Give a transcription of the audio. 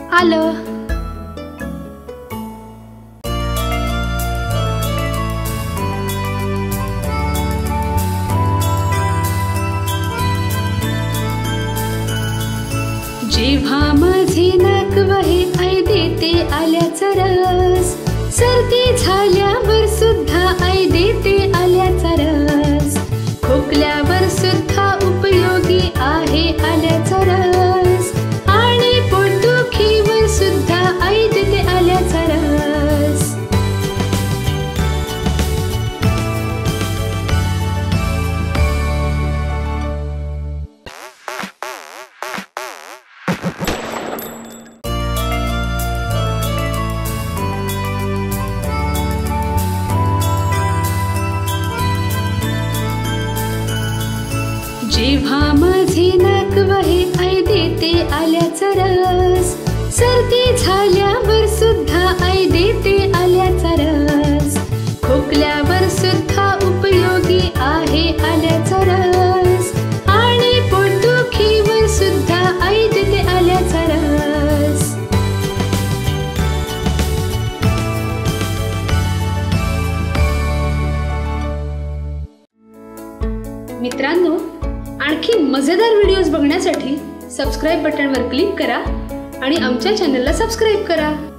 आलं। जेव्हा माझे नाक वहे आई देते आल्याचा रस, सर्दी झाल्यावर सुद्धा आई देते आल्याचा रस, खोकल्यावर सुद्धा उपयोगी आहे आल्याचा रस, आणि पोटदुखीवर सुद्धा आई देते आल्याचा रस। जेव्हा माझे नाक वहे आई देते आल्याचा रस, सर्दी झाल्यावर सुद्धा आई देते आल्याचा रस, खोकल्यावर सुद्धा उपयोगी आहे आल्याचा रस, आणि पोटदुखीवर सुद्धा आई देते आल्याचा रस। मित्रांनो, आणखी मजेदार व्हिडिओज बघण्यासाठी सबस्क्राइब बटनवर क्लिक करा आणि आमच्या चॅनलला सबस्क्राइब करा।